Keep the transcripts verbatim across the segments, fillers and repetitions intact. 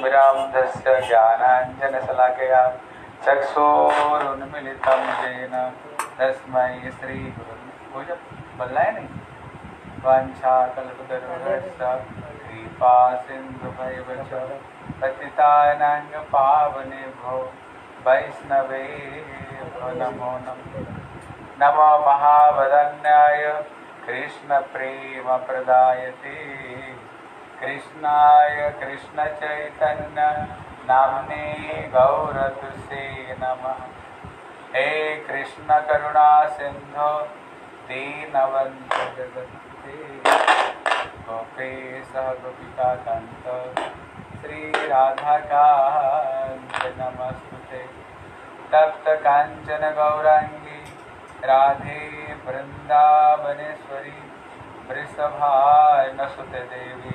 सुमिरामधस्य ज्ञानाञ्जनशलाकया चक्षुरुन्मिलितं येन तस्मै श्रीगुरुवे वो जब बोलना है नहीं वाञ्छाकल्पतरुभ्यश्च कृपा सिन्धुभैर्वच पतितानां पावनेभ्यो वैष्णवेभ्यो नमो नमः। नमो महावदन्याय कृष्णप्रेमप्रदायते कृष्णाय कृष्णचैतन्य नाम्ने गौरतुसे नमः। हे कृष्ण करुणा सिंधु दीनबन्धु जगत्पते गोपेश गोपिकान्त श्री राधाकान्त नमस्तुते। तप्त कांचन गौरांगी राधे वृंदावनेश्वरी वृषभानुसुते देवी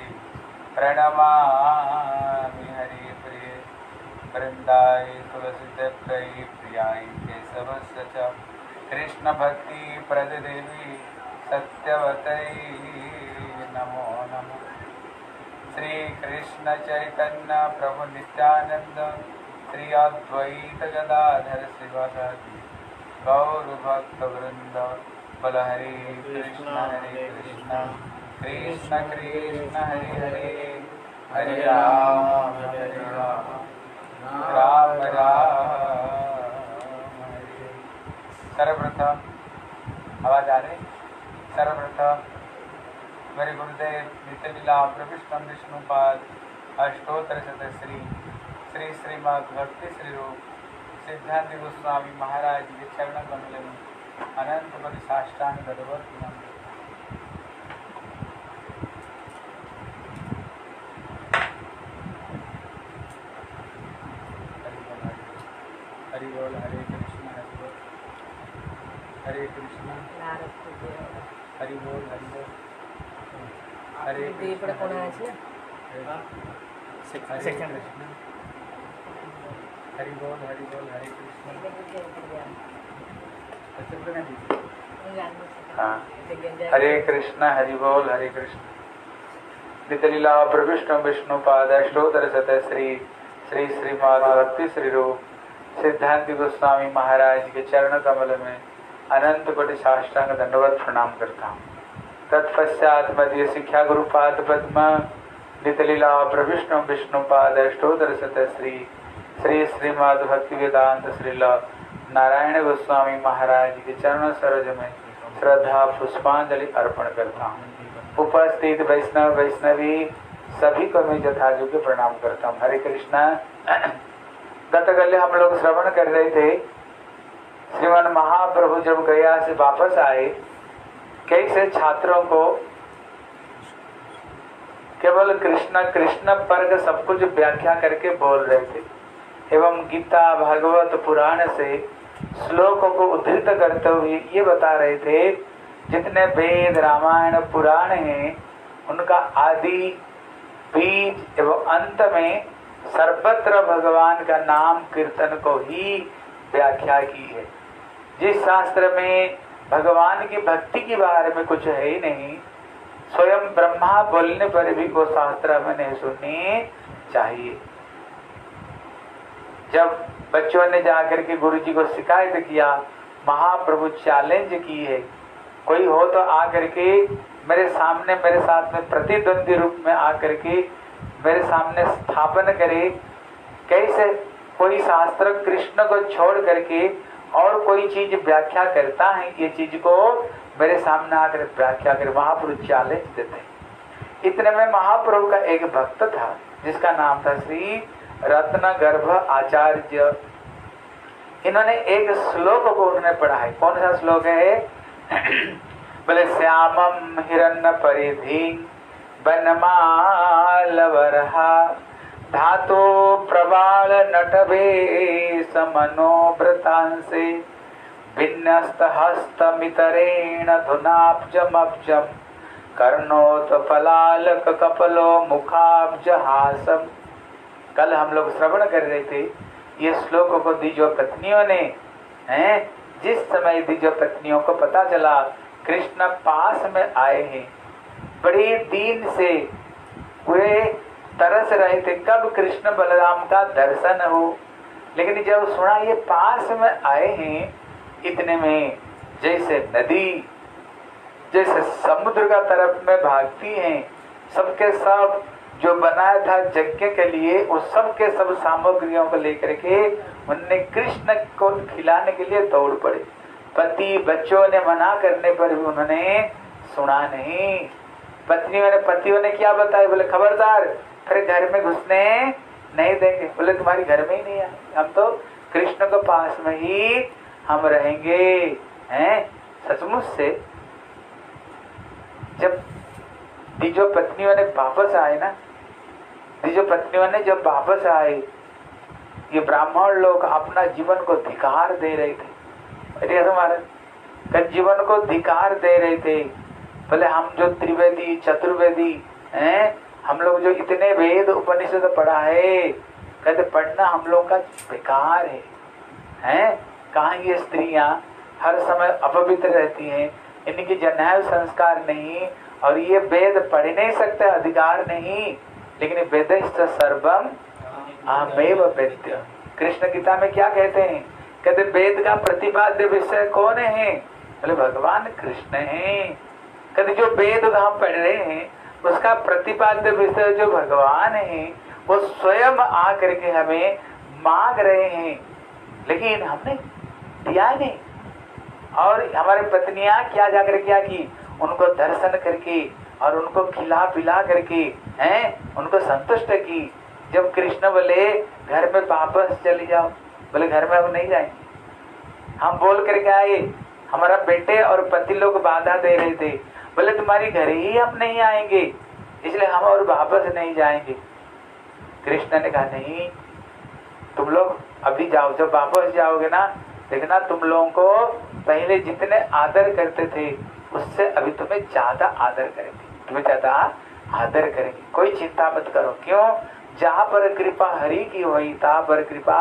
प्रणमामि हरिप्रिये। वृंदाई तुलसीदेव्यै प्रियाय केशवस्य च कृष्ण भक्ति प्रद देवी सत्यवतै नमो नमः। श्री कृष्ण चैतन्य प्रभु नित्यानंद श्री अद्वैत गदाधर शिवासादि गौर भक्त वृंद बल हरे कृष्ण हरे कृष्ण कृष्ण कृष्ण हरे हरे हरे राम हरे राम राम राम हरे। सर्वप्रथम आवाज आ रही? सर्वप्रथम मेरे गुरुदेव नित्य लीला प्रविष्टम विष्णुपाद अष्टोत्तर शतश्री श्री श्रीमद् भक्ति श्री रूप सिद्धांत गोस्वामी महाराज के चरण कमल में अनंत बड़ी साष्टांग दंडवत प्रणाम। हरि बोल हरे कृष्ण हरि बोल हरे कृष्ण हरि बोल हरि बोल हरे कृष्ण सेकंड हरि बोल हरि बोल हरे कृष्ण। हाँ हरे कृष्ण हरि बोल हरे कृष्ण। नित्य लीला प्रविष्ट विष्णुपाद अष्टोत्तर शतश्री श्री श्रीमद् भक्ति श्री रूप सिद्धांत गोस्वामी महाराज के चरण कमल में अनंत कोटि साष्टांग दंडवत प्रणाम करता हूँ। तत्पश्चात मध्य शिक्षा गुरुपाद पद्म नित्य लीला प्रविष्ट विष्णुपाद अष्टोत्तर शतश्री श्री श्रीमद् भक्ति वेदांत श्रील नारायण गोस्वामी महाराज के चरण सरोज में श्रद्धा पुष्पांजलि अर्पण करता हूँ। उपस्थित वैष्णव वैष्णवी सभी को मैं यथायोग्य प्रणाम करता हूँ। हरे कृष्णा। गत कल हम लोग श्रवण कर रहे थे श्रीमन महाप्रभु जब गया से वापस आए कैसे छात्रों को केवल कृष्ण कृष्ण वर्ग सब कुछ व्याख्या करके बोल रहे थे एवं गीता भागवत पुराण से श्लोकों को उद्धृत करते हुए ये बता रहे थे जितने वेद रामायण पुराण हैं उनका आदि बीज एवं अंत में सर्वत्र भगवान का नाम कीर्तन को ही व्याख्या की है। जिस शास्त्र में भगवान की भक्ति के बारे में कुछ है ही नहीं, स्वयं ब्रह्मा बोलने पर भी वो शास्त्र हमें नहीं सुननी चाहिए। जब बच्चों ने जाकर के गुरु जी को शिकायत किया, महाप्रभु चैलेंज की है, कोई हो तो आकर के मेरे सामने मेरे साथ में प्रतिद्वंदी रूप में आकर के मेरे सामने स्थापन करे, कैसे कोई शास्त्र कृष्ण को छोड़ करके और कोई चीज व्याख्या करता है, ये चीज को मेरे सामने आकर व्याख्या करे। महाप्रभु चैलेंज देते। इतने में महाप्रभु का एक भक्त था जिसका नाम था श्री रत्न गर्भ आचार्य। इन्होंने एक श्लोक को उन्होंने पढ़ा है। कौन सा श्लोक है? बोले श्यामम हिरण्य परिधि बनमालवरहा धातो प्रबाल नटभे समनोव्रतांसे विन्यस्त हस्तमितरेण धुनाब्जमब्जम कर्णोत फलालक कपलो मुखाब्जहासम। कल हम लोग श्रवण कर रहे थे ये श्लोक को द्विज पत्नियों ने हैं, जिस समय द्विज पत्नियों को पता चला कृष्ण पास में आए हैं, बड़े दीन से वे तरस रहे थे कब कृष्ण बलराम का दर्शन हो। लेकिन जब सुना ये पास में आए हैं, इतने में जैसे नदी जैसे समुद्र का तरफ में भागती हैं, सबके सब जो बनाया था यज्ञ के लिए उस सब के सब सामग्रियों को लेकर के उन्होंने कृष्ण को खिलाने के लिए दौड़ पड़े। पति बच्चों ने मना करने पर भी उन्होंने सुना नहीं। पत्नियों ने पतियों ने क्या बताया, बोले खबरदार फिर घर में घुसने नहीं देंगे। बोले तुम्हारी घर में ही नहीं आए, हम तो कृष्ण के पास में ही हम रहेंगे। हैं सचमुच से जब तीजो पत्नियों ने वापस आए ना, तीजो पत्नियों ने जब वापस आए, ये ब्राह्मण लोग अपना जीवन को धिकार दे रहे थे। हमारे जीवन को धिकार दे रहे थे। बोले हम जो त्रिवेदी चतुर्वेदी हैं, हम लोग जो इतने वेद उपनिषद पढ़ा है, कहते पढ़ना हम लोग का बेकार है। हैं कहाँ ये स्त्रियां हर समय अपवित्र रहती हैं, इनकी जन्म संस्कार नहीं, और ये वेद पढ़ नहीं सकते, अधिकार नहीं। लेकिन वेदश्च सर्वम अहमेव वेद्य। कृष्ण गीता में क्या कहते हैं, कहते वेद का प्रतिपाद्य विषय कौन है, बोले भगवान कृष्ण हैं। कहते जो वेद हम पढ़ रहे हैं उसका प्रतिपाद्य विषय जो भगवान है वो स्वयं आकर के हमें मांग रहे हैं, लेकिन हमने दिया नहीं। और हमारे पत्नियां क्या जाकर क्या की, उनको दर्शन करके और उनको खिला पिला करके हैं उनको संतुष्ट की। जब कृष्ण बोले घर में वापस चले जाओ, बोले घर में हम नहीं जाएंगे। हम बोल करके आए, हमारा बेटे और पति लोग बाधा दे रहे थे, बोले तुम्हारी घर ही हम नहीं आएंगे, इसलिए हम और वापस नहीं जाएंगे। कृष्ण ने कहा नहीं, तुम लोग अभी जाओ, जब वापस जाओगे ना देखना तुम लोगों को पहले जितने आदर करते थे उससे अभी तुम्हें ज्यादा आदर करेंगे, तुम्हें ज्यादा आदर करेंगे। कोई चिंता मत करो। क्यों, जहाँ पर कृपा हरि की हुई तहाँ पर कृपा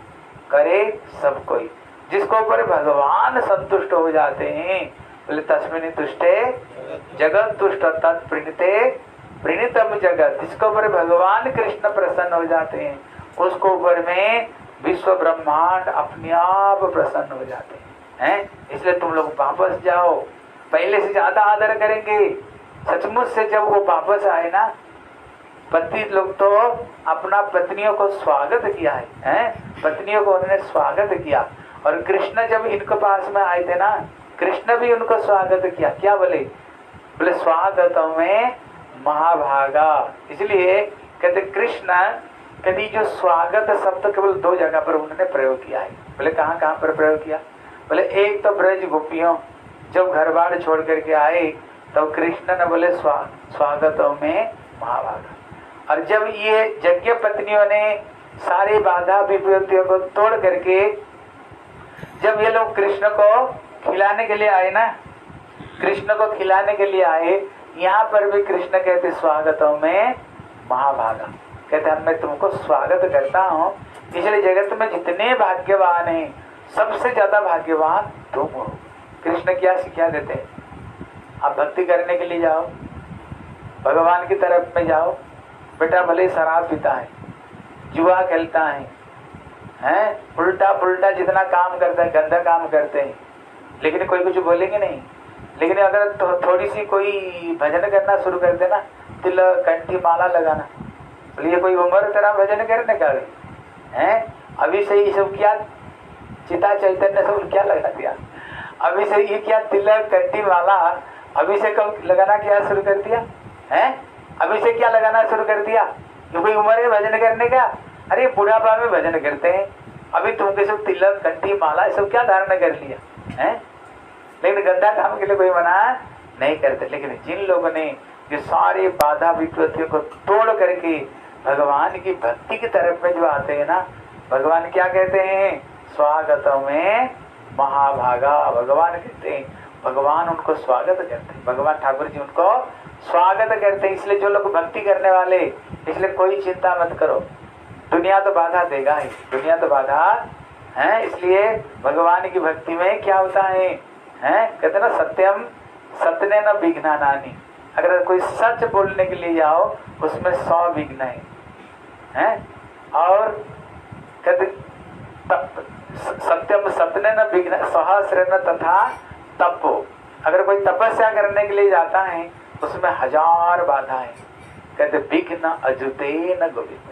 करे सब कोई। जिसको ऊपर भगवान संतुष्ट हो जाते हैं, बोले तस्मिन् तुष्टे जगत तुष्ट तत्प्रणीते प्रणीतम जगत। जिसको ऊपर भगवान कृष्ण प्रसन्न हो जाते हैं उसको ऊपर में विश्व ब्रह्मांड अपने आप प्रसन्न हो जाते हैं। हैं इसलिए तुम लोग वापस जाओ, पहले से ज्यादा आदर करेंगे। सचमुच से जब वो वापस आए ना, पति लोग तो अपना पत्नियों को स्वागत किया है, हैं पत्नियों को उन्होंने स्वागत किया। और कृष्ण जब इनके पास में आए थे ना, कृष्ण भी उनको स्वागत किया। क्या बोले, बोले स्वागतों में महाभागा। इसलिए कहते कृष्ण कभी जो स्वागत शब्द केवल दो जगह पर उन्होंने प्रयोग किया है। बोले कहाँ कहाँ पर प्रयोग किया, बोले एक तो ब्रज गोपियों जब घर बार छोड़ करके आए तो कृष्ण ने बोले स्वा, स्वागतों में महाभागा। और जब ये यज्ञ पत्नियों ने सारी बाधा विपत्तियों को तोड़ करके जब ये लोग कृष्ण को खिलाने के लिए आए ना, कृष्ण को खिलाने के लिए आए, यहाँ पर भी कृष्ण कहते स्वागतों में महाभागा। कहते हैं मैं तुमको स्वागत करता हूँ। इसलिए जगत में जितने भाग्यवान हैं सबसे ज्यादा भाग्यवान तुम हो। कृष्ण क्या शिक्षा देते हैं, आप भक्ति करने के लिए जाओ, भगवान की तरफ में जाओ। बेटा भले शराब पीता है, जुआ खेलता है, हैं उल्टा पुल्टा जितना काम करता है, गंदा काम करते हैं, लेकिन कोई कुछ बोलेंगे नहीं। लेकिन अगर तो, थोड़ी सी कोई भजन करना शुरू कर देना, तिलक कंठी माला लगाना, बोले ये कोई उम्र तेरा भजन करने का है, अभी से ये सब क्या चिता चैतन्य सब क्या लगा दिया, अभी से ये क्या तिलक कंठी माला अभी से कब लगाना क्या शुरू कर दिया है, अभी से क्या लगाना शुरू कर दिया। ये कोई उम्र है भजन करने का, अरे बुढ़ापा में भजन करते हैं, अभी तुमके सब तिलक कंठी माला ये सब क्या धारण कर लिया है। लेकिन गंदा काम के लिए कोई मना नहीं करते। लेकिन जिन लोगों ने जो सारे बाधा विपत्तियों को तोड़ करके भगवान की भक्ति की तरफ में जो आते हैं ना, भगवान क्या कहते हैं, स्वागतों में महाभागा। भगवान कहते हैं, भगवान उनको स्वागत करते हैं, भगवान ठाकुर जी उनको स्वागत करते हैं। इसलिए जो लोग भक्ति करने वाले, इसलिए कोई चिंता मत करो, दुनिया तो बाधा देगा ही, दुनिया तो बाधा है। इसलिए भगवान की भक्ति में क्या होता है, हैं कहते ना सत्यम सत्य न विघ्ना नानी, अगर कोई सच बोलने के लिए जाओ उसमें सौ विघ्न है, हैं? और कहते सत्यम सत्य न विघ्न सहस्र तथा तपो। अगर कोई तपस्या करने के लिए जाता है उसमें हजार बाधाएं, कहते विघ्न अजुते न गोविंद।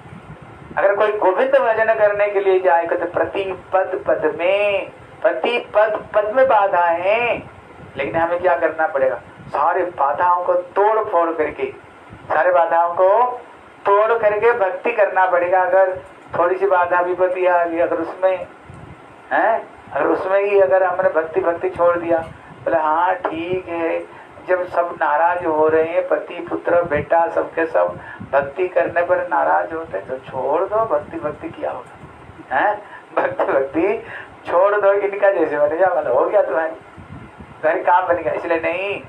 अगर कोई गोविंद भजन करने के लिए जाए कहते प्रति पद पद में, प्रति पद पद में बाधाएं हैं। लेकिन हमें क्या करना पड़ेगा, सारे बाधाओं को तोड़ फोड़ करके, सारे बाधाओं को तोड़ करके भक्ति करना पड़ेगा। अगर थोड़ी सी बाधा विपत्ति आ गई, अगर उसमें है, अगर उसमें ही अगर हमने भक्ति भक्ति छोड़ दिया, बोले हाँ ठीक है, जब सब नाराज हो रहे हैं, पति पुत्र बेटा सबके सब भक्ति करने पर नाराज होते हैं, तो छोड़ दो, भक्ति भक्ति किया होगा, हैं? भक्ति भक्ति छोड़ दो, इनका जैसे बने जा, मतलब हो गया तुम्हारी तुम्हारी काम बन गया। इसलिए नहीं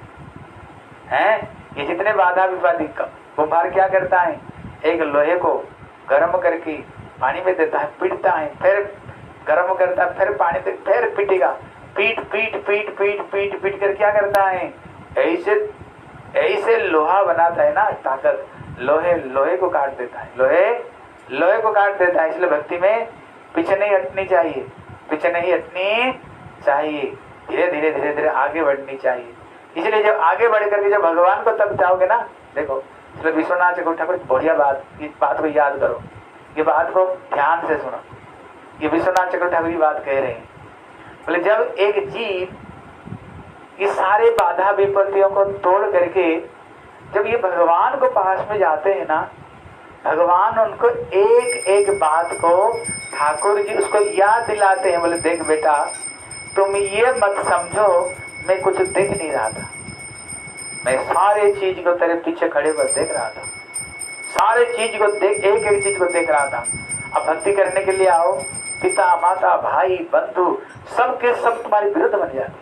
है, ये जितने बाधा विवादी कुम्हार क्या करता है, एक लोहे को गर्म करके पानी में देता है, पीटता है, फिर गर्म करता है, फिर पानी दे, फिर पीटेगा, पीट पीट पीट पीट पीट पीट कर क्या करता है, ऐसे ऐसे लोहा बनाता है ना, ताकत लोहे लोहे को काट देता है, लोहे लोहे को काट देता है। इसलिए भक्ति में पीछे नहीं हटनी चाहिए, पीछे नहीं हटनी चाहिए, धीरे धीरे धीरे धीरे आगे बढ़नी चाहिए। इसलिए जब आगे बढ़ करके जब भगवान को तब जाओगे ना, देखो इसलिए विश्वनाथ चक्रवर्ती ठाकुर बढ़िया बात, इस बात को याद करो, ये बात को ध्यान से सुनो। ये विश्वनाथ चक्रवर्ती ठाकुर ये बात कह रहे हैं, बोले जब एक जीव ये सारे बाधा विपत्तियों को तोड़ करके जब ये भगवान को पास में जाते हैं ना, भगवान उनको एक एक बात को ठाकुर जी उसको याद दिलाते हैं। बोले देख बेटा, तुम ये मत समझो मैं कुछ देख नहीं रहा था, मैं सारे चीज को तेरे पीछे खड़े पर देख रहा था, सारे चीज को देख, एक एक चीज को देख रहा था। अब भक्ति करने के लिए आओ, पिता माता भाई बंधु सबके सब तुम्हारे विरुद्ध बन जाते,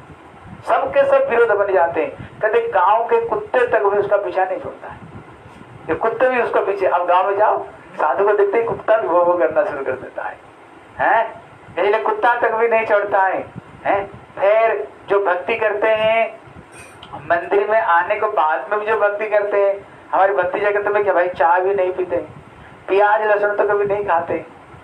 सबके सब विरोध बन जाते हैं। कहते गांव के कुत्ते तक भी उसका पीछा नहीं छोड़ता है, ये कुत्ते भी उसका पीछे। अब गांव में जाओ, साधु को देखते ही कुत्ता भी वो वो करना शुरू कर देता है, हैं? इसलिए कुत्ता तक भी नहीं छोड़ता है, हैं? फिर जो भक्ति करते हैं मंदिर में आने को बाद में भी जो भक्ति करते हैं, हमारी भक्ति जगत में क्या भाई चाय भी नहीं पीते, प्याज लहसुन तो कभी नहीं खाते,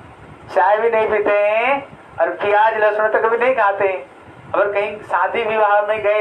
चाय भी नहीं पीते हैं और प्याज लहसुन तो कभी नहीं खाते। अगर कहीं शादी विवाह में गए,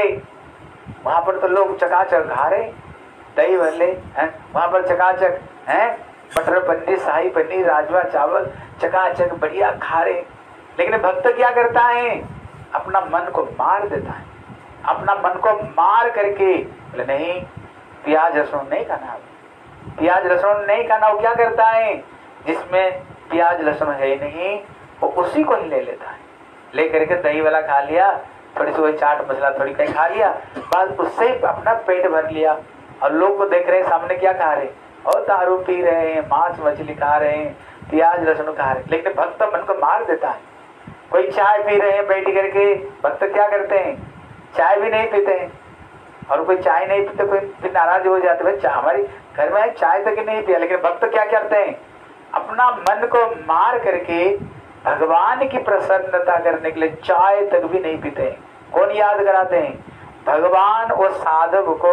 वहां पर तो लोग चकाचक खा रहे दही भल्ले हैं, वहां पर चकाचक हैं, मटर पनीर शाही पनीर राजमा चावल चकाचक बढ़िया खा रहे। लेकिन भक्त क्या करता है, अपना मन को मार देता है, अपना मन को मार करके बोले नहीं प्याज लहसुन नहीं खाना, प्याज लहसुन नहीं खाना। वो क्या करता है, जिसमें प्याज लहसुन है नहीं वो उसी को ही ले लेता है, ले करके दही वाला खा लिया, थोड़ी सी वही चाट मसाला थोड़ी कहीं खा लिया, बस उससे अपना पेट भर लिया। और लोग को देख रहे हैं सामने क्या खा रहे, और दारू पी रहे हैं, मांस मछली खा रहे हैं, प्याज लहसुन खा रहे हैं। लेकिन भक्त मन को मार देता है। कोई चाय पी रहे हैं बैठ करके, भक्त क्या करते हैं, चाय भी नहीं पीते हैं। और कोई चाय नहीं पीते, कोई फिर नाराज हो जाते हैं, भाई हमारी घर में चाय तक नहीं पिया। लेकिन भक्त क्या करते हैं, अपना मन को मार करके भगवान की प्रसन्नता करने के लिए चाय तक भी नहीं पीते हैं। कौन याद कराते हैं, भगवान और साधक को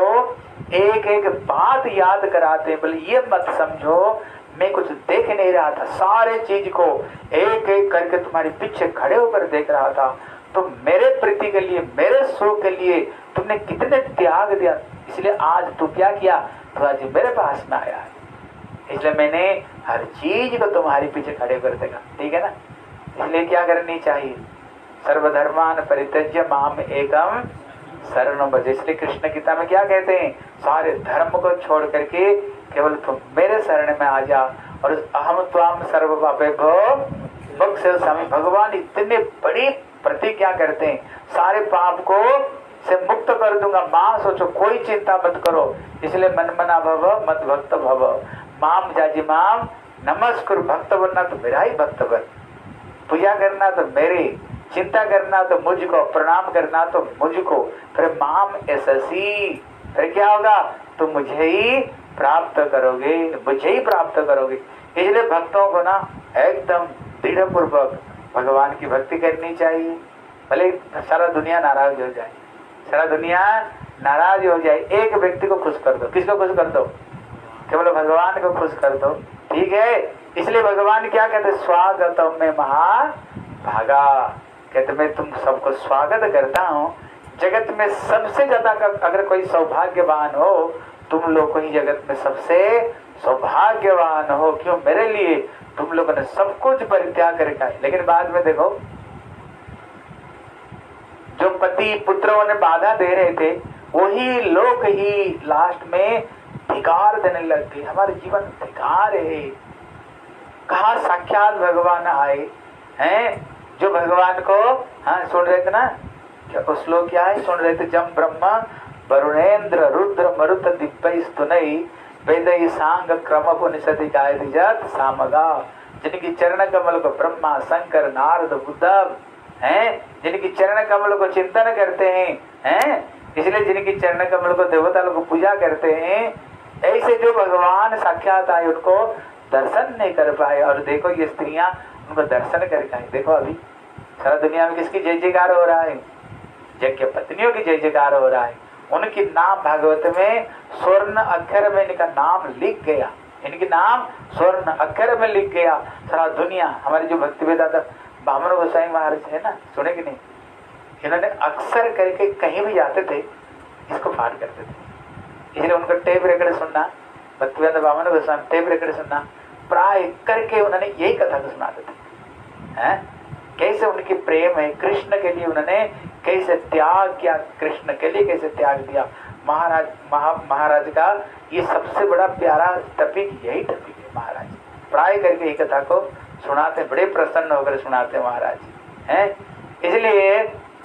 एक एक बात याद कराते हैं। बोले ये मत समझो मैं कुछ देख नहीं रहा था, सारे चीज को एक एक करके तुम्हारे पीछे खड़े होकर देख रहा था। तो मेरे प्रीति के लिए, मेरे सुख के लिए तुमने कितने त्याग दिया, इसलिए आज तू क्या किया, तो आज मेरे पास में आया है, इसलिए मैंने हर चीज को तुम्हारे पीछे खड़े कर देगा। ठीक है ना, इसलिए क्या करनी चाहिए, सर्वधर्मान परित्यज्य माम एकम शरणं भज। इसलिए कृष्ण गीता में क्या कहते हैं, सारे धर्म को छोड़ करके केवल तुम मेरे शरण में आ जा, और अहम त्वाम सर्व पापेभ्यो मोक्षयिष्यामि स्वामी। भगवान इतने बड़ी प्रतिज्ञा करते हैं, सारे पाप को से मुक्त कर दूंगा, मां सोचो कोई चिंता मत करो। इसलिए मन मना भव मत भक्त भव, माम जाजी माम नमस्कुर। भक्त बनना तो मेरा ही भक्त बन, पूजा करना तो मेरे, चिंता करना तो मुझको, प्रणाम करना तो मुझको। फिर माम एससी, फिर क्या होगा, तो मुझे ही प्राप्त करोगे, मुझे ही प्राप्त करोगे। इसलिए भक्तों को ना एकदम दृढ़ पूर्वक भगवान की भक्ति करनी चाहिए। भले सारा दुनिया नाराज हो जाए, सारा दुनिया नाराज हो जाए, एक व्यक्ति को खुश कर दो। किसको खुश कर दो? केवल भगवान को खुश कर दो, ठीक है। इसलिए भगवान क्या कहते? स्वागतम में महाभागा, कहते मैं तुम सबको स्वागत करता हूँ। जगत में सबसे ज्यादा अगर कोई सौभाग्यवान हो, तुम लोग को ही जगत में सबसे सौभाग्यवान हो। क्यों? मेरे लिए तुम लोगों ने सब कुछ परित्याग करके आए। लेकिन बाद में देखो, जो पति पुत्रों ने बाधा दे रहे थे, वही लोग ही लास्ट में धिकार देने लग गए। हमारे जीवन धिकार है। कहा साक्षात भगवान आए हैं, जो भगवान को हाँ सुन रहे थे ना, क्या उस लोग क्या है सुन रहे थे? जम ब्रह्मा वरुणेन्द्र रुद्र मरुत दिव्य स्तुनई वेदई सांग क्रम पुनिषदि गायत सामगा, जिनकी चरण कमल को ब्रह्मा शंकर नारद बुद्ध हैं, जिनकी चरण कमल को चिंतन करते हैं, हैं इसलिए जिनकी चरण कमल को देवता लोग पूजा करते हैं, ऐसे जो भगवान साक्षात आए उनको दर्शन नहीं कर पाए। और देखो ये स्त्रियां उनको दर्शन करके आई। देखो अभी सारा दुनिया में किसकी जय जयकार हो रहा है? यज्ञ पत्नियों की जय जयकार हो रहा है। उनकी नाम भागवत में स्वर्ण अक्षर में इनका नाम लिख गया, इनकी नाम स्वर्ण अक्षर में लिख गया। सारा दुनिया, हमारे जो भक्ति वेदांत बामन गोसाई महाराज है ना, सुने कि नहीं, इन्होंने अक्सर करके कहीं भी जाते थे इसको पाठ करते थे। इसलिए उनका टेप रिकॉर्ड सुनना, भक्ति वेदांत बामन गोसाई टेप रिकॉर्ड सुनना, प्राय करके उन्होंने यही कथा को सुनाते थे। हैं कैसे उनकी प्रेम है कृष्ण के लिए, उन्होंने कैसे त्याग किया, कृष्ण के लिए कैसे त्याग दिया। महाराज महा महाराज का ये सबसे बड़ा प्यारा टॉपिक यही टॉपिक है। महाराज प्राय करके ये कथा को सुनाते, बड़े प्रसन्न होकर सुनाते महाराज हैं। इसलिए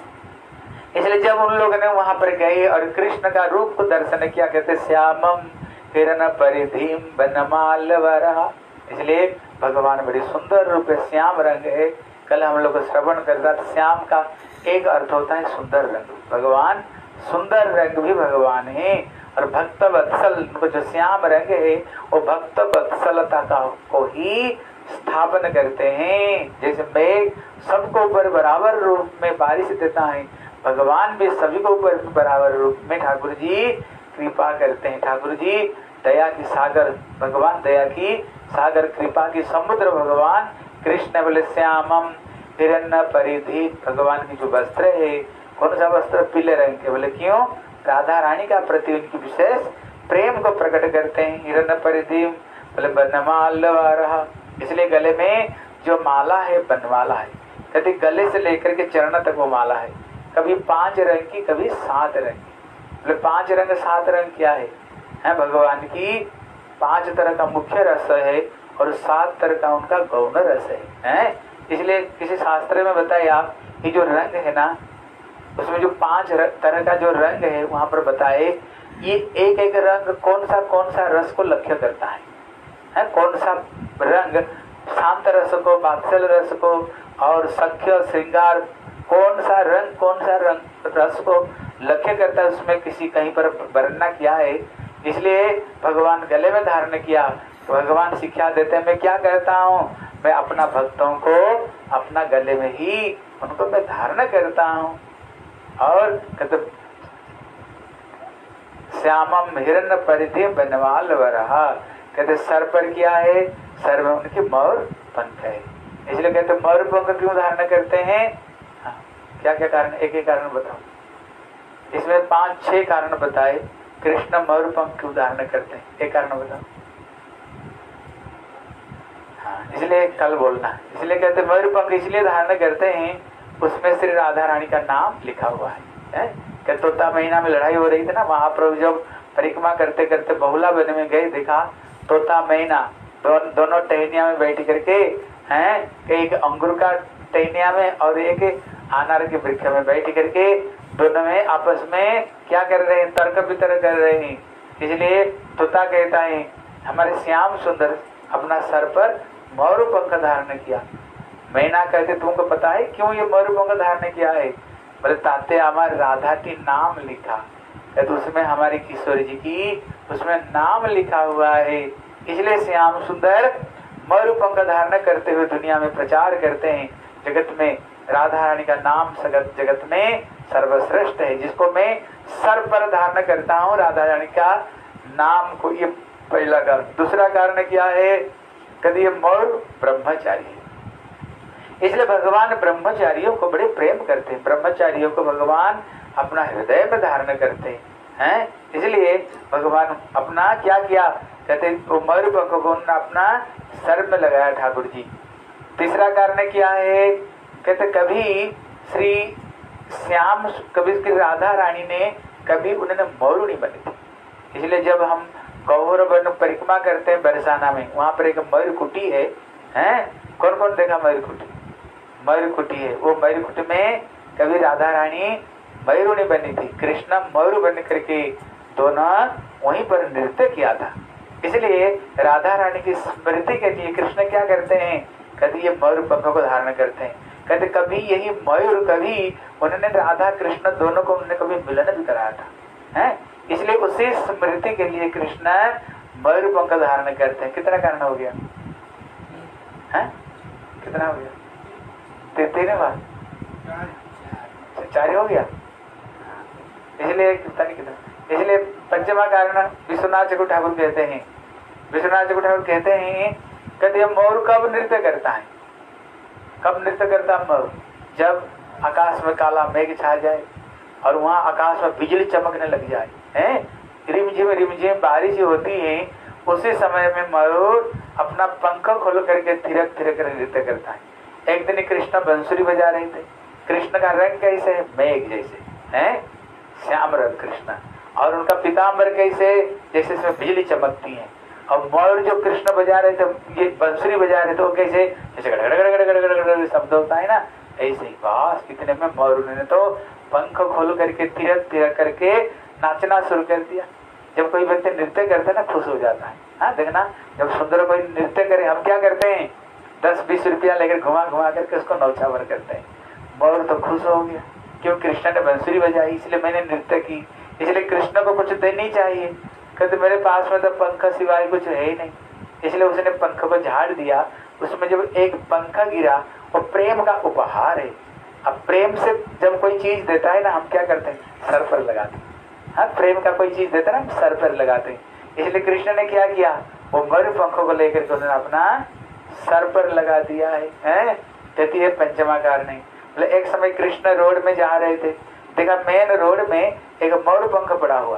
इसलिए जब उन लोगों ने वहां पर गए और कृष्ण का रूप को दर्शन किया, कहते श्यामम किरण परिधिम बनमालवरा, इसलिए भगवान बड़ी सुंदर रूप है, श्याम रंग है। कल हम लोग श्रवण कर रहा था, श्याम का एक अर्थ होता है सुंदर रंग। भगवान सुंदर रंग भी भगवान है। और भक्त वत्सल, उनको जो श्याम रंग है वो भक्त वत्सलता का को ही स्थापन करते हैं। जैसे मेघ सबको ऊपर बराबर रूप में बारिश देता है, भगवान भी सभी को ऊपर बराबर रूप में ठाकुर जी कृपा करते हैं। ठाकुर जी दया की सागर, भगवान दया की सागर, कृपा की समुद्र भगवान कृष्ण। बोले श्यामम हिरण्य परिधि, भगवान की जो वस्त्र है, कौन सा वस्त्र? पीले रंग के। बोले क्यों? राधा रानी का प्रति उनकी विशेष प्रेम को प्रकट करते हैं। हिरण्य परिधि बोले बनमाला, इसलिए गले में जो माला है बनवाला है। कहते गले से लेकर के चरण तक वो माला है, कभी पांच रंग की कभी सात रंग की। बोले पांच रंग सात रंग क्या है? है भगवान की पांच तरह का मुख्य रस है और सात तरह का उनका गौण रस है, है? इसलिए किसी शास्त्र में बताया कि जो रंग है ना, उसमें जो पांच तरह का जो रंग है वहां पर बताए, ये एक एक रंग कौन सा कौन सा रस को लक्ष्य करता है, है? कौन सा रंग शांत रस को, वात्सल रस को और सख्य श्रृंगार, कौन सा रंग कौन सा रंग रस को लक्ष्य करता है, उसमें किसी कहीं पर वर्णना किया है। इसलिए भगवान गले में धारण किया। तो भगवान शिक्षा देते हैं, मैं क्या करता हूँ, मैं अपना भक्तों को अपना गले में ही उनको मैं धारण करता हूँ। और कहते श्यामम हिरण्य परिधि बनवाल वरहा, कहते सर पर क्या है? सर में उनकी मोर पंख है। इसलिए कहते मोर पंख क्यों धारण करते हैं? हाँ, क्या क्या कारण? एक एक कारण बताओ। इसमें पांच छह कारण बताए, कृष्ण मोर पंख क्यों धारण करते हैं, एक कारण बताओ। हाँ, इसलिए कल बोलना। इसलिए कहते मयूर पंख इसलिए धारण करते हैं, उसमें श्री राधा रानी का नाम लिखा हुआ है, है? कि तोता महीना में लड़ाई हो रही थी ना, महाप्रभु जब परिक्रमा करते करते बहुला वन में गए, देखा तोता महीना दो, दोनों टहनिया में बैठ करके हैं, एक अंगूर का टहनिया में और एक अनार के वृक्ष में बैठ करके दोनों में आपस में क्या कर रहे हैं? तर्क वितर्क कर रहे हैं। इसलिए तोता कहता है हमारे श्याम सुंदर अपना सर पर मोर पंख धारण किया। मैना कहते तुमको पता है क्यों ये मोर पंख धारण किया है? बोले ताते हमारे राधा की नाम लिखा, तो उसमें हमारी किशोरी जी की उसमें नाम लिखा हुआ है, इसलिए श्याम सुंदर मोर पंख धारण करते हुए दुनिया में प्रचार करते हैं। जगत में राधा रानी का नाम सगत जगत में सर्वश्रेष्ठ है, जिसको मैं सर पर धारण करता हूँ राधा रानी का नाम को। ये पहला कारण। दूसरा कारण क्या है? कभी ये मौर ब्रह्मचारी है, इसलिए भगवान ब्रह्मचारियों को बड़े प्रेम करते हैं। ब्रह्मचारियों को भगवान अपना हृदय में धारण करते हैं, इसलिए भगवान अपना क्या किया, कहते वो मयूर पंख को अपना सर में लगाया ठाकुर जी। तीसरा कारण क्या है? कहते कभी श्री श्याम, कभी श्री राधा रानी ने कभी उन्होंने मयूर नहीं बने थे, इसलिए जब हम गौर वन परिक्रमा करते हैं बरसाना में, वहां पर एक मयूर कुटी है, हैं? कौन कौन देखा मयूर कुटी? मयूर कुटी है, वो मयूर कुटी में कभी राधा रानी मयूर नहीं बनी थी, कृष्ण मयूर बन करके दोनों वहीं पर नृत्य किया था। इसलिए राधा रानी की स्मृति के लिए कृष्ण क्या करते हैं, कभी ये मयूर पंख को धारण करते हैं। कहते कभी यही मयूर, कभी उन्होंने राधा कृष्ण दोनों को उन्होंने कभी मिलन भी कराया था, हैं? इसलिए उसी स्मृति के लिए कृष्ण मयूर पंख धारण करते हैं। कितना कारण हो गया है? कितना हो गया? तीन बार चार हो गया। इसलिए कितना, इसलिए पंचमा कारण विश्वनाथ चक्रवर्ती ठाकुर कहते हैं, विश्वनाथ चक्रवर्ती ठाकुर कहते हैं, कहते मयूर कब नृत्य करता है? कब नृत्य करता है मयूर? जब आकाश में काला मेघ छा जाए और वहाँ आकाश में बिजली चमकने लग जाए, हैं? रिमझिम रिमझिम बारिश होती है, उसी समय में मयूर अपना पंख खोल करके थिरक थिरक कर नृत्य करता है। एक दिन कृष्ण बंसुरी बजा रहे थे, कृष्ण का रंग कैसे है? मेघ जैसे, हैं? श्याम रंग कृष्ण, और उनका पीताम्बर कैसे? जैसे इसमें बिजली चमकती है। और मयूर जो कृष्ण बजा रहे थे, ये बंसुरी बजा रहे थे, वो कैसे? जैसे गड़गड़ शब्द होता है ना, ऐसे ही। बस इतने में मयूर ने तो पंख खोल करके तिरक तिरक करके नाचना शुरू कर दिया। जब कोई व्यक्ति नृत्य करता है ना, खुश हो जाता है। हाँ, देखना जब सुंदर कोई नृत्य करे, हम क्या करते हैं? दस बीस रुपया लेकर घुमा घुमा करके उसको नौछावर करते हैं। मयूर तो खुश हो गया, क्यों? कृष्ण ने बंसुरी बजाई, इसलिए मैंने नृत्य की, इसलिए कृष्ण को कुछ देनी चाहिए। कहते मेरे पास में तो पंख सिवाय कुछ है ही नहीं, इसलिए उसने पंख को झाड़ दिया। उसमें जब एक पंख गिरा, वो प्रेम का उपहार है। अब प्रेम से जब कोई चीज देता है ना, हम क्या करते हैं? सर पर लगाते हैं। हाँ, प्रेम का कोई चीज देता है ना, हम सर पर लगाते हैं। इसलिए कृष्ण ने क्या किया, वो मयूर पंखों को लेकर के उन्होंने अपना सर पर लगा दिया है, हैं? कहती है पंचमा कारण नहीं। मतलब एक समय कृष्ण रोड में जा रहे थे, देखा मेन रोड में एक मयूर पंख पड़ा हुआ।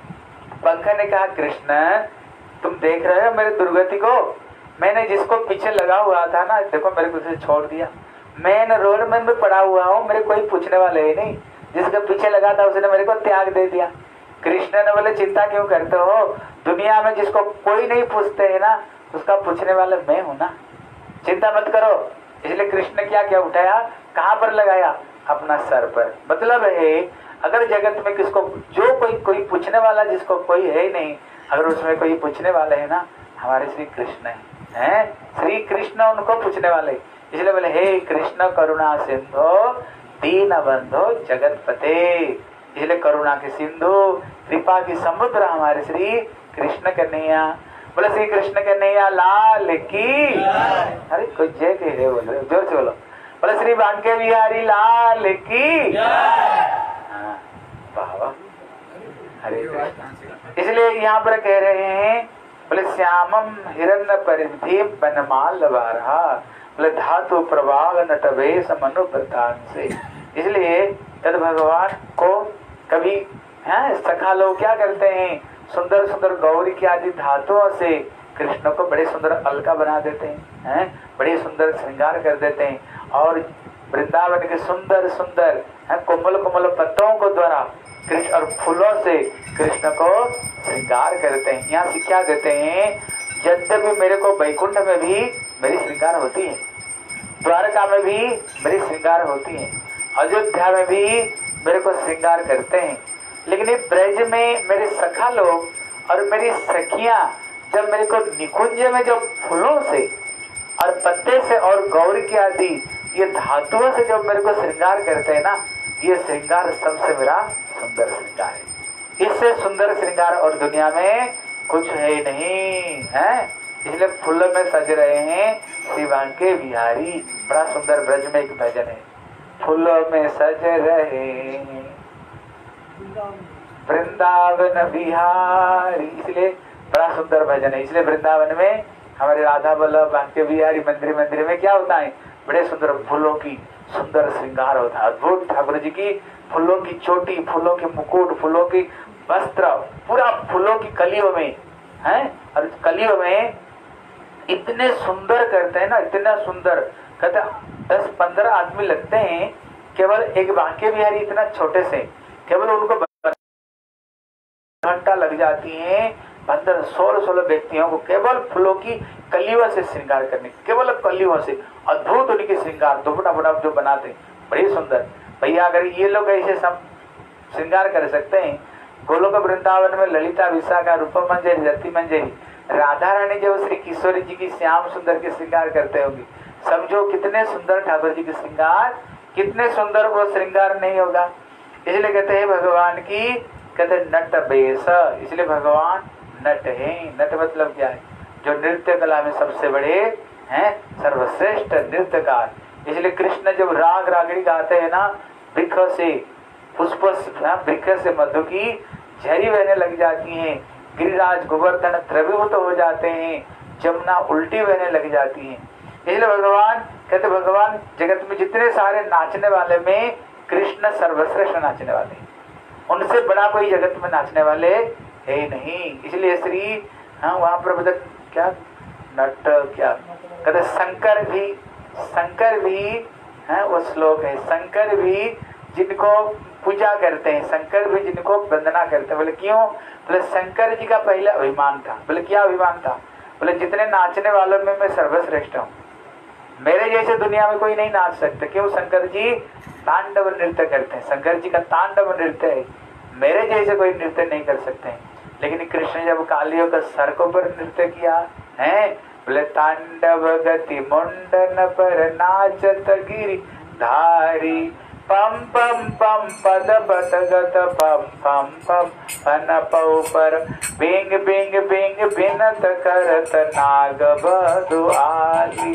पंख ने कहा, कृष्ण तुम देख रहे हो मेरे दुर्गति को? मैंने जिसको पीछे लगा हुआ था ना, देखो मेरे को छोड़ दिया। मेन रोड में मैं पड़ा हुआ हूँ, मेरे कोई पूछने वाले ही नहीं। जिसके पीछे लगा था उसने मेरे को त्याग दे दिया। कृष्ण ने बोले चिंता क्यों करते हो? दुनिया में जिसको कोई नहीं पूछते है ना, उसका पूछने वाला मैं हूं ना, चिंता मत करो। इसलिए कृष्ण ने क्या क्या उठाया, कहाँ पर लगाया? अपना सर पर। मतलब है अगर जगत में किसको जो कोई कोई पूछने वाला जिसको कोई है नहीं, अगर उसमें कोई पूछने वाले है ना, हमारे श्री कृष्ण है, हैं? श्री कृष्ण उनको पूछने वाले। इसलिए बोले हे कृष्ण करुणा सिंधु दीन बंधो जगत पते। इसलिए करुणा के सिंधु, कृपा की समुद्र हमारे श्री कृष्ण कन्हैया। बोले श्री कृष्ण कन्हैया लाल की। अरे कोई जय के है, बोलो जोर से बोलो। बोले श्री बांके बिहारी लाल की। हाँ, वाह। हरे कृष्ण। इसलिए यहाँ पर कह रहे हैं, बोले श्यामम हिरण्य परिधि बनमाल बारहा, बोले धातु प्रभाव नटवेश मनुप्रतान से। इसलिए तद भगवान को कभी है सखा लोग क्या करते हैं, सुंदर सुंदर गौरी की आदि धातुओं से कृष्ण को बड़े सुंदर अलका बना देते हैं, हैं? बड़े सुंदर श्रृंगार कर देते हैं। और वृंदावन के सुंदर सुंदर कोमल कोमल पत्तों को द्वारा कृष्ण और फूलों से कृष्ण को श्रृंगार करते हैं। यहाँ शिक्षा देते हैं, यद्यपि मेरे को वैकुंठ में भी मेरी श्रृंगार होती है, द्वारका में भी मेरी श्रृंगार होती है, अयोध्या में भी मेरे को श्रृंगार करते हैं, लेकिन ये ब्रज में मेरे सखा लोग और मेरी सखियां जब मेरे को निकुंज में जो फूलों से और पत्ते से और गौरी की आदि ये धातुओं से जब मेरे को श्रृंगार करते हैं ना, ये श्रृंगार सबसे मेरा सुंदर श्रृंगार है। इससे सुंदर श्रृंगार और दुनिया में कुछ है नहीं, है? इसलिए फूलों में सज रहे हैं शिवांके बिहारी। बड़ा सुंदर ब्रज में एक भजन है, फूलों में सज रहे वृंदावन बिहारी। इसलिए बड़ा सुंदर भजन है। इसलिए वृंदावन में हमारे राधा वल्लभ बांके बिहारी मंदिर मंदिर में क्या होता है, बड़े सुंदर फूलों की सुंदर श्रृंगार होता है। अद्भुत ठाकुर जी की फूलों की चोटी, फूलों के मुकुट, फूलों की वस्त्र, पूरा फूलों की कलियों में है। और कलियों में इतने सुंदर करते हैं ना, इतना सुंदर कहते दस पंद्रह आदमी लगते हैं केवल एक बांके बिहारी इतना छोटे से, केवल उनको घंटा लग जाती है पंद्रह सोलह सोलह व्यक्तियों को केवल फूलों की कलियों से श्रृंगार करने, केवल कलियों से अद्भुत उनके श्रृंगार दुपट्टा बुटा जो बनाते बड़ी सुंदर। भैया अगर ये लोग ऐसे सब श्रृंगार कर सकते हैं, गोलोक वृंदावन में ललिता विशाखा रूपम मंजरी रति मंजरी राधा रानी जब श्री किशोरी जी की श्याम सुंदर के श्रृंगार करते होंगे, समझो कितने सुंदर ठाकुर जी के श्रृंगार, कितने सुंदर वो श्रृंगार नहीं होगा। इसलिए कहते हैं भगवान की कहते नट बेस, इसलिए भगवान नट है। नट मतलब क्या है, जो नृत्य कला में सबसे बड़े हैं, सर्वश्रेष्ठ नृत्यकार। इसलिए कृष्ण जब राग रागड़ी गाते हैं ना, वृक्ष से पुष्प वृक्ष से मधु की झरी बहने लग जाती हैं, गिरिराज गोवर्धन द्रवीभूत हो जाते हैं, जमुना उल्टी बहने लग जाती हैं। इसलिए भगवान कहते भगवान जगत में जितने सारे नाचने वाले में कृष्ण सर्वश्रेष्ठ नाचने वाले, उनसे बड़ा कोई जगत में नाचने वाले है नहीं। इसलिए श्री हाँ वहां पर मतलब क्या नट क्या कहते शंकर भी, शंकर भी है वो श्लोक है, शंकर भी जिनको पूजा करते हैं, शंकर भी जिनको वंदना करते हैं। बोले क्यों, बोले शंकर जी का पहला अभिमान था। बोले क्या अभिमान था, बोले जितने नाचने वालों में मैं सर्वश्रेष्ठ हूँ, मेरे जैसे दुनिया में कोई नहीं नाच सकते। क्यों, शंकर जी तांडव नृत्य करते हैं, शंकर जी का तांडव नृत्य है, मेरे जैसे कोई नृत्य नहीं कर सकते हैं। लेकिन कृष्ण जब कालियों का सर को पर नृत्य किया है, बोले तांडव गति मुंडन पर नाचत गिरी धारी, पम पम पम पद पद गत पम पम पम पन पौ पर बिंग बिंग बिंग बिनत करत नाग बधु आली,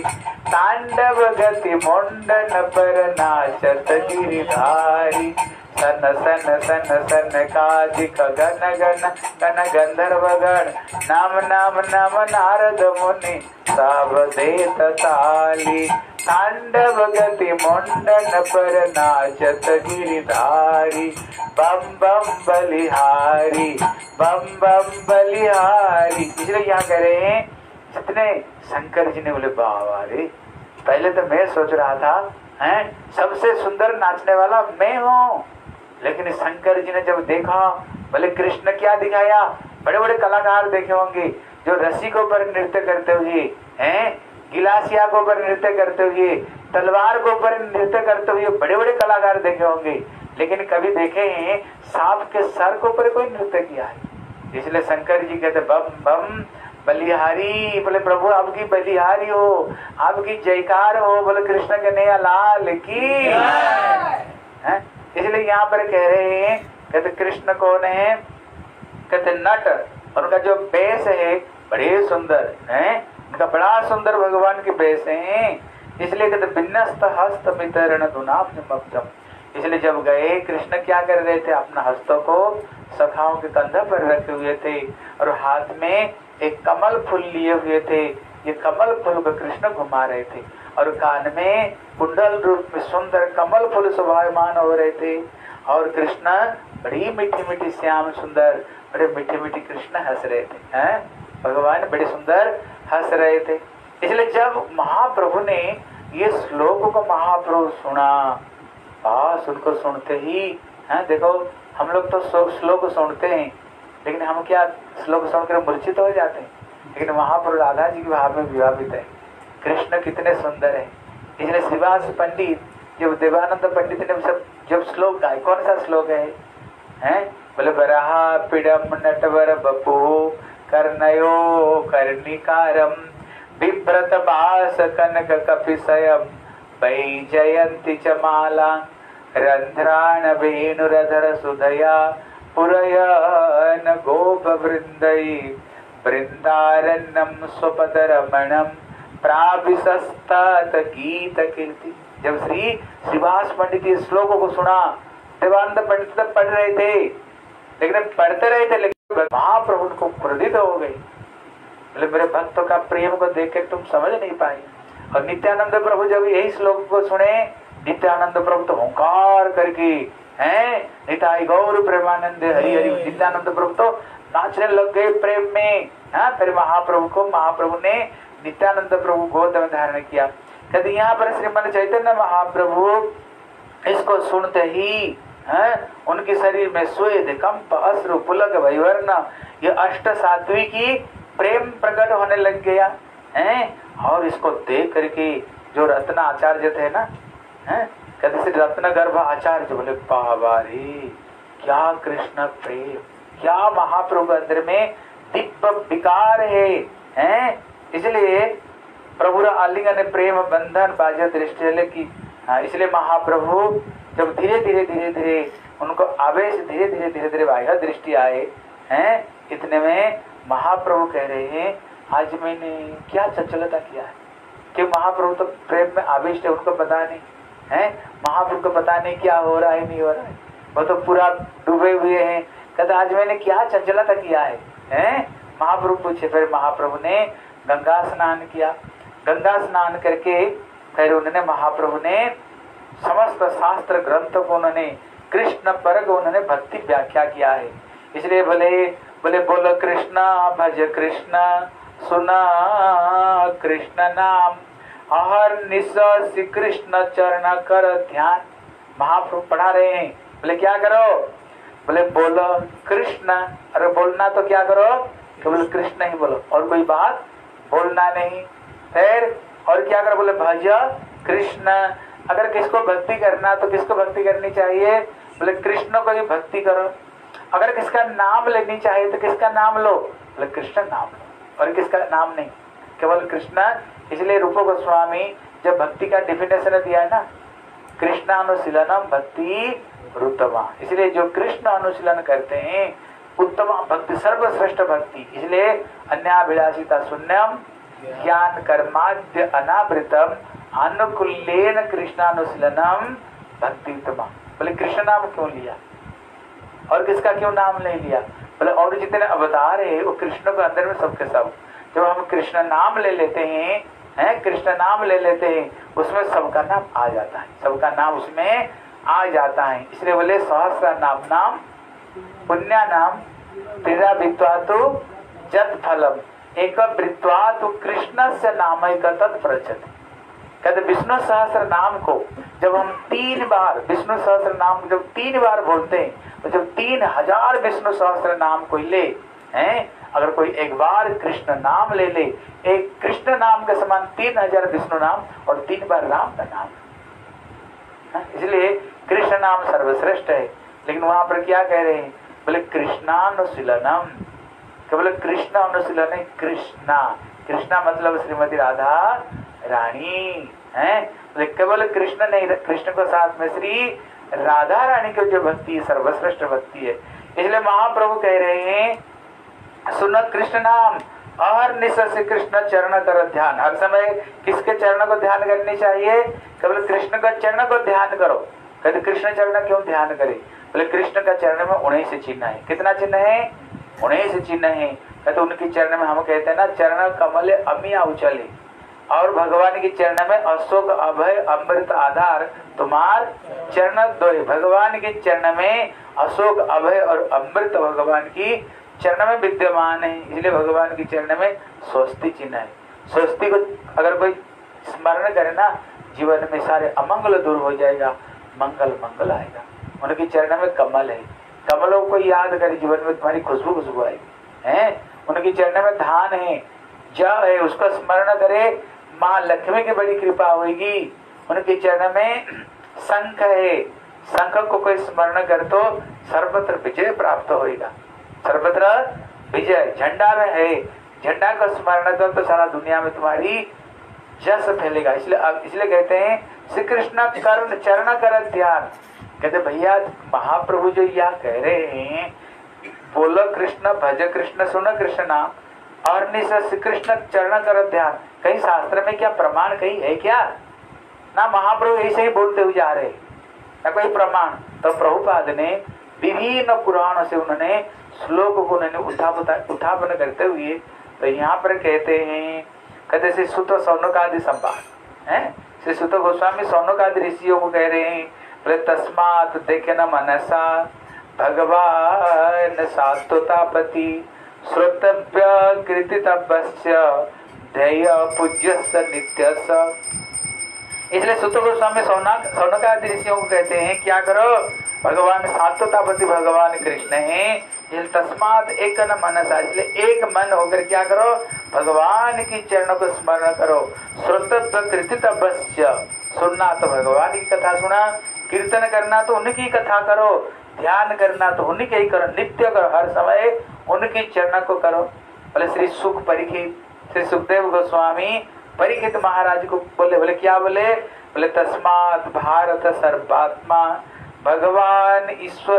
तांडव गति मुंडन पर नाचत गिरिधारी, सन सन सन सन कादिक गण गण गण गंधर्व गण, नाम नाम नाम नारद मुनि सब देत ताली, तांडव गति मुंडन पर नाचत गिरिधारी, बम बम बलिहारी बम बम बलिहारी। इसलिए यहाँ कह रहे हैं जितने शंकर जी ने बोले बाबा रे, पहले तो मैं सोच रहा था हैं सबसे सुंदर नाचने वाला मैं हूँ, लेकिन शंकर जी ने जब देखा, बोले कृष्ण क्या दिखाया, बड़े बड़े कलाकार देखे होंगे जो रस्सी पर नृत्य करते हुए हैं, गिलासिया को पर नृत्य करते हुए, तलवार को पर नृत्य करते हुए बड़े बड़े कलाकार देखे होंगे, लेकिन कभी देखे हैं सांप के सर को पर कोई नृत्य किया है। इसलिए शंकर जी कहते बम बम बलिहारी, बोले प्रभु आपकी बलिहारी हो, आपकी जयकार हो, बोले कृष्ण के नया लाल की है। इसलिए यहाँ पर कह रहे हैं कहते कृष्ण कौन है, कहते नट, और उनका जो बेस है बड़े सुंदर है, उनका बड़ा सुंदर भगवान के बेस है। इसलिए कहते बिन्नस्त हस्त मितरण दुनाभ्यम। इसलिए जब गए कृष्ण क्या कर रहे थे, अपना हस्तों को सखाओं के कंधे पर रखे हुए थे और हाथ में एक कमल फूल लिए हुए थे। ये कमल फूल को कृष्ण घुमा रहे थे और कान में कुंडल रूप में सुंदर कमल फूल शोभायमान हो रहे थे। और कृष्ण बड़ी मीठी मीठी श्याम सुंदर, बड़े मीठी मीठी कृष्ण हंस रहे थे हैं, भगवान बड़े सुंदर हंस रहे थे। इसलिए जब महाप्रभु ने ये श्लोक को महाप्रभु सुना, बस उनको सुनते ही हैं, देखो हम लोग तो श्लोक सुनते हैं लेकिन हम क्या श्लोक सुनकर मूर्छित हो जाते हैं, लेकिन महाप्रभु राधा जी के भाव में विभावित है, कृष्ण कितने सुंदर है। इसलिए श्रीवास पंडित जब देवानंद पंडित ने सब जब श्लोक गाए, कौन सा श्लोक है हैं, बोले बराहा पिडम नटवर बपू कर्णयो कर्णिकारम बिभ्रत बास कनक कपिशयम वैजयंती च माला रंध्राण वेणुरधर सुधया पुरयन गोप वृंदई वृंदारण्यम स्वपद रमणम प्राविशस्तत गीत कीर्ति। जब श्री श्रीवास पंडित के श्लोकों को सुना, देवानंद पंडित तब पढ़ रहे थे, लेकिन पढ़ते रहे थे, लेकिन महाप्रभु को क्रोधित हो गए। बोले मेरे भक्तों का प्रेम को देखकर तुम समझ नहीं पाए। और नित्यानंद प्रभु जब यही श्लोक को सुने, नित्यानंद प्रभु तो हुंकार करके हैं निताई गौर प्रेमानंद हरि हरि, नित्यानंद प्रभु तो नाचने लग गए प्रेम में। हाँ, फिर महाप्रभु को महाप्रभु ने नित्यानंद प्रभु गोद में धारण किया। कहते यहाँ पर श्रीमन चैतन्य महाप्रभु इसको सुनते ही है उनके शरीर में स्वेद कंप अश्रु पुलक वैवर्ण ये अष्ट सात्विकी प्रेम प्रकट होने लग गया है। और इसको देख करके जो रत्न आचार्य थे ना, हैं कहते से रत्न गर्भ आचार्य बोले बाबा रे क्या कृष्ण प्रेम, क्या महाप्रभु अंदर में दिव्य विकार है, हैं इसलिए प्रभु आलिंगन प्रेम बंधन बाजा दृष्टि की। हाँ, इसलिए महाप्रभु जब धीरे धीरे धीरे धीरे उनको आवेश धीरे धीरे धीरे धीरे बाह्य दृष्टि आए हैं, इतने में महाप्रभु कह रहे हैं आज मैंने क्या चंचलता किया है कि महाप्रभु तो प्रेम में आवेश है, उनको पता नहीं है, महाप्रभु को पता नहीं क्या हो रहा है नहीं हो रहा है, वो तो पूरा डूबे हुए हैं। कहते आज मैंने क्या चंचलता किया है, हैं महाप्रभु पूछे। फिर महाप्रभु ने गंगा स्नान किया, गंगा स्नान करके फिर उन्होंने महाप्रभु ने समस्त शास्त्र ग्रंथों को उन्होंने कृष्ण पर उन्होंने भक्ति व्याख्या किया है। इसलिए भले बोले बोलो कृष्ण भज कृष्ण सुना कृष्ण नाम हर निश्चय श्री कृष्ण चरण कर ध्यान। महाप्रभु पढ़ा रहे हैं, बोले क्या करो, बोले बोलो कृष्ण। अरे बोलना तो क्या करो, केवल कृष्ण ही बोलो और कोई बात बोलना नहीं। फिर और क्या करो, बोले भज कृष्ण। अगर किसको भक्ति करना तो किसको भक्ति करनी चाहिए, बोले कृष्ण को ही भक्ति करो। अगर किसका नाम लेनी चाहिए तो किसका नाम लो, बोले कृष्ण नाम लो और किसका नाम नहीं, केवल कृष्ण। इसलिए रूप गोस्वामी जब भक्ति का डेफिनेशन दिया है ना, कृष्णानुशीलनम भक्ति रुतमा, इसलिए जो कृष्ण अनुशीलन करते हैं उत्तम भक्ति सर्वश्रेष्ठ भक्ति। इसलिए अन्याभिलाषिता शून्यम ज्ञान कर्माद्य अनावृतम अनुकूलेन कृष्णानुशीलनम भक्ति उत्तमा। बोले कृष्ण नाम क्यों लिया और किसका क्यों नाम नहीं लिया, बोले और जितने अवतार है वो कृष्ण के अंदर में सबके सब। जब हम कृष्ण नाम ले लेते हैं, हैं कृष्ण नाम ले लेते हैं, उसमें सबका नाम आ जाता है, सबका नाम उसमें आ जाता है। इसलिए बोले सहस्र नाम नाम पुण्य नाम त्रिधा वित्वा तो जत फलम एक वृत्वा तो कृष्ण से नाम एक तत्प्रचति। कहते विष्णु सहस्र नाम को जब हम तीन बार विष्णु सहस्र नाम जब तीन बार बोलते हैं तो जब तीन हजार विष्णु सहस्र नाम कोई ले हैं, अगर कोई एक बार कृष्ण नाम ले ले, एक कृष्ण नाम के समान तीन हजार विष्णु नाम और तीन बार राम का नाम। इसलिए कृष्ण नाम सर्वश्रेष्ठ है। लेकिन वहां पर क्या कह रहे हैं, बोले कृष्णानुशीलनम, केवल कृष्ण अनुशीलन है। कृष्णा कृष्णा मतलब श्रीमती राधा रानी है, बोले केवल कृष्ण नहीं, कृष्ण को साथ में श्री राधा रानी की जो भक्ति सर्वश्रेष्ठ भक्ति है। इसलिए महाप्रभु कह रहे हैं सुनो कृष्ण नाम और निश्चय से कृष्ण चरण कर ध्यान। हर समय किसके चरण को ध्यान करनी चाहिए, केवल कृष्ण का चरण को ध्यान करो। कहते कृष्ण चरण क्यों ध्यान करे, बोले कृष्ण का चरण में उन्नीस चिन्ह है। कितना चिन्ह है, उन्नीस चिन्ह है। कहते उनके चरण में हम कहते हैं ना चरण कमल अमिया उचले, और भगवान के चरण में अशोक अभय अमृत आधार तुम्हार चरण दो। भगवान के चरण में अशोक अभय और अमृत भगवान की चरण में विद्यमान है। इसलिए भगवान के चरण में स्वस्ति चिन्ह है। स्वस्ति को अगर कोई स्मरण करे ना, जीवन में सारे अमंगल दूर हो जाएगा, मंगल मंगल आएगा। उनके चरण में कमल है, कमलों को याद करे जीवन में तुम्हारी खुशबू खुशबू आएगी है। उनके चरण में धान है, जय है, उसका स्मरण करे माँ लक्ष्मी की बड़ी कृपा होगी। उनके चरण में शंख है, शंख को कोई स्मरण कर तो सर्वत्र विजय प्राप्त होगा, सर्वत्र विजय। झंडा में है, झंडा का स्मरण कर तो सारा दुनिया में तुम्हारी जस फैलेगा। इसलिए इसलिए कहते हैं श्री कृष्ण कर्ण चरण कर ध्यान। कहते भैया महाप्रभु जो यह कह रहे हैं बोलो कृष्ण भज कृष्ण सुनो कृष्ण नाम, और निश्चय श्री कृष्ण चरण कर ध्यान। कहीं शास्त्र में क्या प्रमाण कहीं है क्या? ना महाप्रभु ऐसे ही बोलते हुए जा रहे, ना कोई प्रमाण। तो प्रभुपाद ने विभिन्न पुराणों से उन्होंने श्लोक को उन्होंने उठापन उठापन करते हुए तो यहाँ पर कहते हैं, कहते श्री सुत सौनकादि संवाद है, श्री सुत गोस्वामी सौनकादि ऋषियों को कह रहे हैं, बोले तस्मात् देखे न मनसा भगवान सात्वतापति श्रोतव्य कृतितव्यस्य ध्येय पूज्यस्य नित्यस्य। इसलिए सुत गोस्वामी सौनक सौनकादि ऋषियों को कहते हैं क्या करो, भगवान सात्वतापति भगवान कृष्ण है, तस्मात एक न मनसा, इसलिए एक मन होकर क्या करो, भगवान की चरणों को स्मरण करो। श्रोतव्य कृतितव्यस्य, सुनना तो भगवान की कथा सुना, कीर्तन करना तो उनकी कथा करो, ध्यान करना तो उनके ही करो, नित्य करो, हर समय उनकी चरण को करो। बोले श्री सुख परीक्षित, श्री सुखदेव गोस्वामी परीक्षित महाराज को बोले, बोले क्या बोले, बोले तस्मात् भारत सर्वात्मा भगवान ईश्वर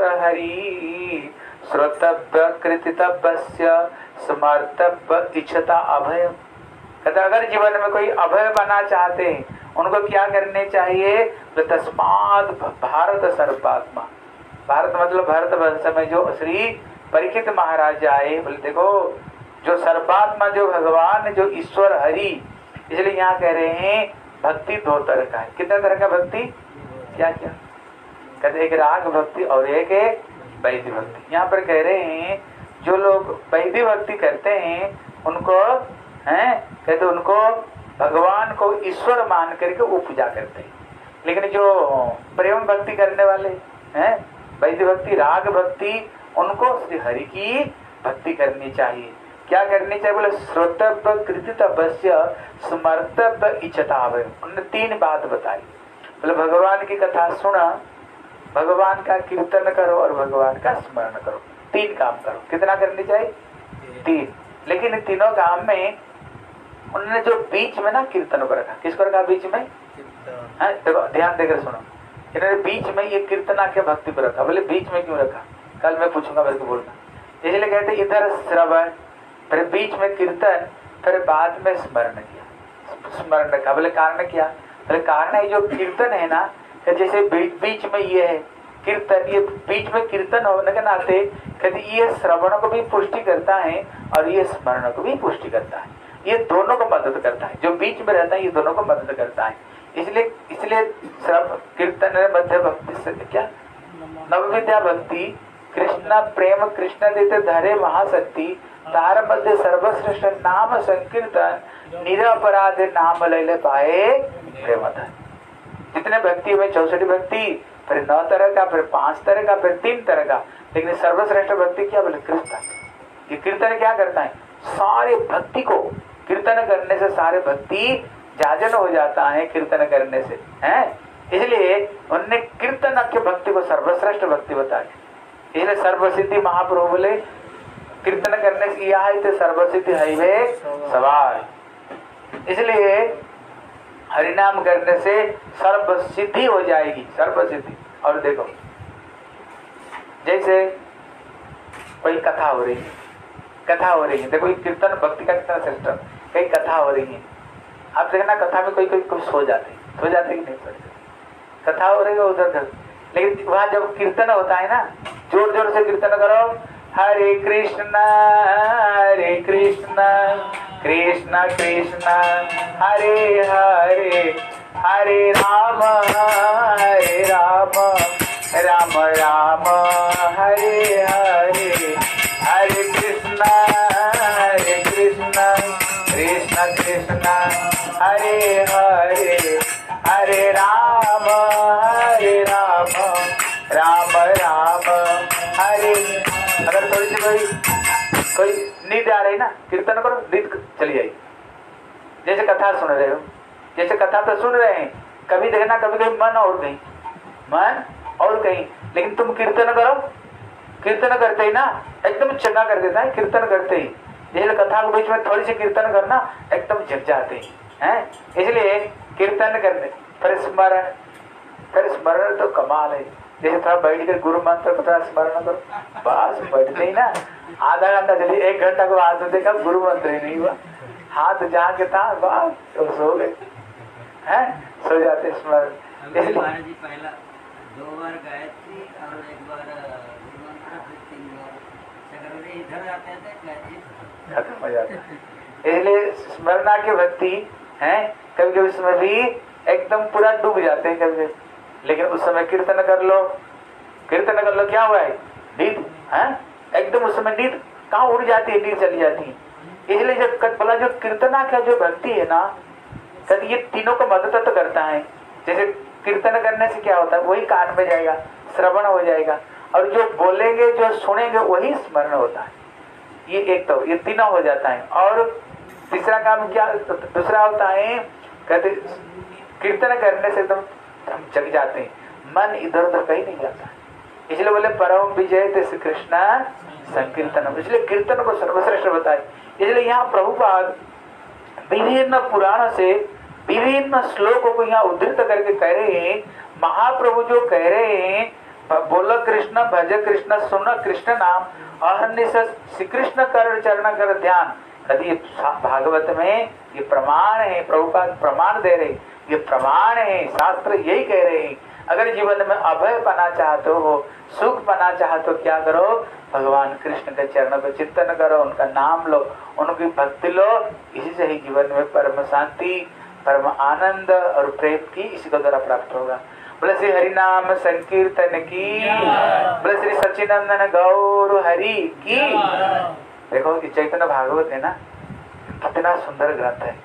हरि श्रोतव्य कृतितव्यस्य स्मर्तव्य इच्छता अभय। कहते अगर जीवन में कोई अभय बना चाहते हैं उनको क्या करने चाहिए, बोले तस्मात् भारत सर्वात्मा। भारत मतलब भारत वर्ष में जो श्री परीक्षित महाराज आए, बोले देखो जो सर्वात्मा जो भगवान जो ईश्वर हरि, इसलिए यहाँ कह रहे हैं भक्ति दो तरह का है। कितने तरह का भक्ति, क्या क्या कहते, एक राग भक्ति और एक वैदिक भक्ति। यहाँ पर कह रहे हैं जो लोग वैदिक भक्ति करते हैं उनको हैं कहते उनको भगवान को ईश्वर मान करके वो पूजा करते हैं। लेकिन जो प्रेम भक्ति करने वाले हैं वैदिक भक्ति राग भक्ति, उनको श्री हरि की भक्ति करनी चाहिए। क्या करनी चाहिए, बोले श्रोतव्य कृतितव्यस्य स्मर्तव्य इच्छता अभय। उन्होंने तीन बात बताई, बोले भगवान की कथा सुना, भगवान का कीर्तन करो और भगवान का स्मरण करो। तीन काम करो। कितना करनी चाहिए, तीन। लेकिन इन तीनों काम में उन्होंने जो बीच में ना कीर्तन को रखा, किसको रखा बीच में, है देखो ध्यान देकर सुनो, इन्होंने बीच में ये कीर्तन आके भक्ति को रखा। बोले बीच में क्यों रखा, कल मैं पूछूंगा मेरे को बोलना। इसलिए कहते इधर श्रवण, फिर बीच में कीर्तन, फिर बाद में स्मरण किया, स्मरण रखा। बोले कारण क्या, बोले कारण है जो कीर्तन है ना, जैसे बीच बीच में ये है कीर्तन, ये बीच में कीर्तन होने के नाते कहते ये श्रवण को भी पुष्टि करता है और ये स्मरण को भी पुष्टि करता है, ये दोनों को मदद करता है। जो बीच में रहता है ये दोनों को मदद करता है। इसलिए इसलिए श्रव कीर्तन मध्य भक्ति से क्या नव विद्या भक्ति कृष्ण प्रेम कृष्ण देते धरे महाशक्ति तार मध्य सर्वश्रेष्ठ नाम संकीर्तन निरपराध नाम लैले पाए प्रेमधन। जितने भक्ति में चौसठ भक्ति, फिर नौ तरह का, फिर पांच तरह का, फिर तीन तरह का, लेकिन सर्वश्रेष्ठ भक्ति क्या, बोले कीर्तन। ये कीर्तन क्या करता है, सारे भक्ति को कीर्तन करने से सारे भक्ति जाजन हो जाता है कीर्तन करने से, हैं। इसलिए उन्होंने कीर्तन के भक्ति को सर्वश्रेष्ठ भक्ति बताया। इसलिए सर्वसिद्धि महाप्रभु बोले कीर्तन करने से यह है सर्वसिद्धि है सवाल। इसलिए हरिनाम करने से सर्व सिद्धि हो जाएगी, सर्व सिद्धि। और देखो जैसे कोई कथा हो रही है, कथा हो रही है, देखो कीर्तन भक्ति का कितना सिस्टम, कई कथा हो रही है, आप देखना कथा में कोई कोई कोई सो जाते सो जाते कि नहीं सोते, कथा हो रही है उधर उधर, लेकिन वहां जब कीर्तन होता है ना, जोर जोर से कीर्तन करो, हरे कृष्णा हरे कृष्णा कृष्णा कृष्णा हरे हरे हरे राम हरे राम राम राम हरे हरे हरे कृष्णा हरे कृष्णा कृष्णा कृष्णा हरे हरे हरे राम हरे राम राम राम हरे। अगर थोड़ी सी कोई कोई नींद आ रही ना, कीर्तन करो, नींद चली आई। जैसे कथा सुन रहे हो, जैसे कथा तो सुन रहे हैं, कभी देखना कभी कभी मन और कहीं मन और कहीं, लेकिन तुम कीर्तन करो, कीर्तन करते ही ना एकदम चंगा कर देता है कीर्तन करते ही। जैसे कथा के बीच में थोड़ी सी कीर्तन करना एकदम जग जाते हैं। इसलिए कीर्तन करने, फिर स्मरण, फिर स्मरण तो कमाल है। जैसे थोड़ा बैठ कर गुरु मंत्र को थोड़ा स्मरण करो, बस बैठते ही ना आधा घंटा चलिए, एक घंटा को हाथ देखा गुरु मंत्र ही नहीं हुआ, हाथ जहाँ के था बात तो सो गए हैं, सो जाते स्मरण। महाराज जी पहला दो बार गायत्री और एक बार गुरु मंत्र, फिर तीन बार इधर आते थे खत्म हो जाता है। इसलिए स्मरणा की भक्ति है, कभी कभी उसमें भी एकदम पूरा डूब जाते हैं कभी, लेकिन उस समय कीर्तन कर लो, कीर्तन कर लो, क्या हुआ है नींद है, एकदम उस समय नींद कहाँ उड़ जाती है, नींद चली जाती है। इसलिए जब बोला जो कीर्तना का जो भक्ति है ना, कभी ये तीनों को मदद तो करता है। जैसे कीर्तन करने से क्या होता है, वही कान में जाएगा, श्रवण हो जाएगा, और जो बोलेंगे जो सुनेंगे वही स्मरण होता है। ये एक तो ये तीनों हो जाता है। और तीसरा काम क्या दूसरा होता है, कहते कीर्तन करने से एकदम हम जग जाते हैं, मन इधर उधर कहीं नहीं जाता। इसलिए बोले परम विजय ते श्री कृष्ण संकीर्तन, इसलिए कीर्तन को सर्वश्रेष्ठ बताए। इसलिए यहाँ प्रभुपाद विभिन्न पुराण से विभिन्न श्लोकों को यहाँ उद्धृत करके कह रहे हैं, महाप्रभु जो कह रहे हैं बोलो कृष्ण भज कृष्ण सुन कृष्ण नाम अहर्निश श्री कृष्ण कर चरण कर ध्यान, यदि भागवत में ये प्रमाण है, प्रभुपाद प्रमाण दे रहे, ये प्रमाण है, शास्त्र यही कह रहे हैं। अगर जीवन में अभय पाना चाहते हो, सुख पाना चाहते हो, क्या करो, भगवान कृष्ण के चरणों पर चिंतन करो, उनका नाम लो, उनकी भक्ति लो, इसी से ही जीवन में परम शांति, परम आनंद और प्रेम की इसी को द्वारा प्राप्त होगा। बोले श्री हरि नाम संकीर्तन की, बोले श्री सच्चिदानंद गौर हरि की। देखो कि चैतन्य भागवत है ना, कितना सुंदर ग्रंथ है,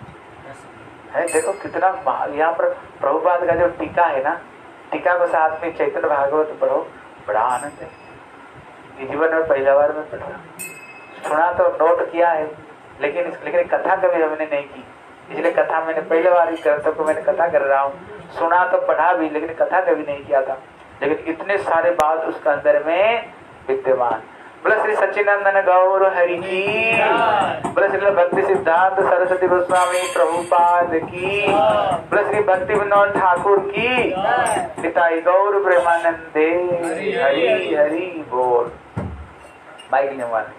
है देखो कितना। यहाँ पर प्रभुपाद का जो टीका है ना, टीका के साथ में चैतन्य भागवत पढ़ो, बड़ा आनंद है। ये जीवन में पहला बार में पढ़ा, सुना तो नोट किया है, लेकिन लेकिन कथा कभी हमने नहीं की, इसलिए कथा मैंने पहले बार ही ग्रंथों को मैंने कथा कर रहा हूँ। सुना तो पढ़ा भी, लेकिन कथा कभी नहीं किया था, लेकिन इतने सारे बात उसके अंदर में विद्यमान। बोले श्री सच्चिदानंद गौर हरि की, बोले श्री भक्ति सिद्धांत सरस्वती गोस्वामी प्रभुपाद की, बोले श्री भक्ति विनोद ठाकुर की, पिताई गौर प्रेमानंदे हरि हरि बोल। माइक ले मार।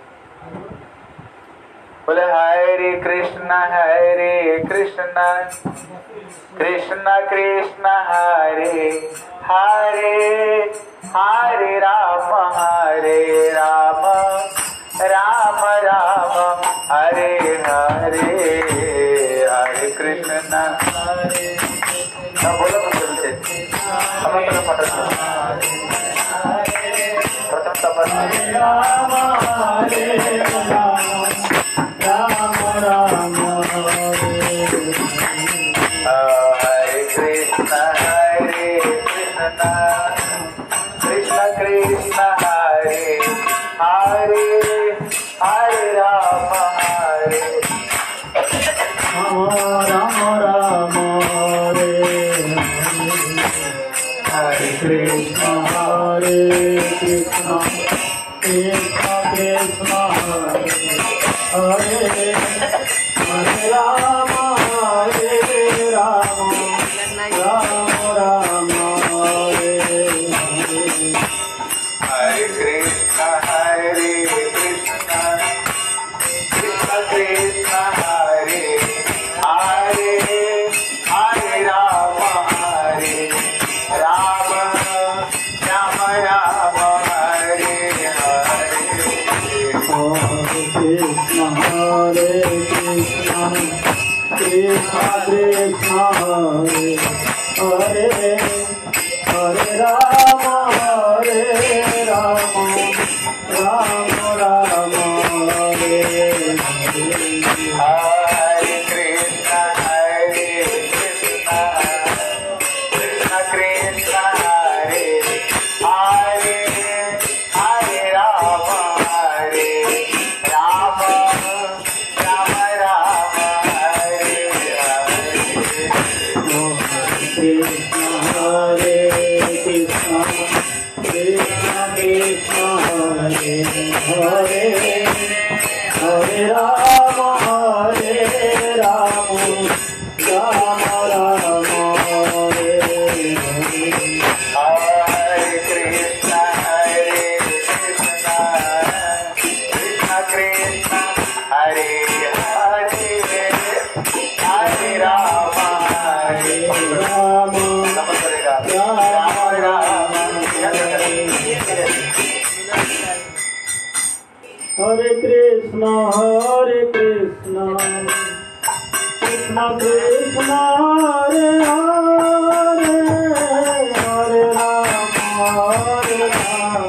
बोले हरे कृष्ण हरे कृष्ण कृष्ण कृष्ण हरे हरे, हरे राम हरे राम राम राम हरे हरे, हरे कृष्ण हरे। बोलो प्रथम तपस्या राम हरे राम राम हरे कृष्ण हरे कृष्ण कृष्ण कृष्ण हरे हरे, हरे राम हरे राम राम हरे कृष्ण हरे कृष्ण कृष्ण कृष्ण हरे हरे राम हरे राम राम राम हरे हरे कृष्ण हरे कृष्ण कृष्ण कृष्ण हरे हरे, हरे राम हरे राम राम राम हरे हरे। कृष्ण हरे कृष्ण कृष्ण कृष्ण हरे हरे, हरे राम हरे राम राम राम हरे हरे। हरे कृष्ण हरे कृष्ण कृष्ण कृष्ण हरे हरे, हरे राम हरे राम राम राम हरे हरे। कृष्ण हरे कृष्ण कृष्ण कृष्ण हरे हरे, हरे राम हरे राम राम राम हरे हरे। हरे कृष्ण हरे कृष्ण कृष्ण राम राम राम हरे कृष्ण हरे कृष्ण कृष्ण कृष्ण हरे हरे हरे राम हरे राम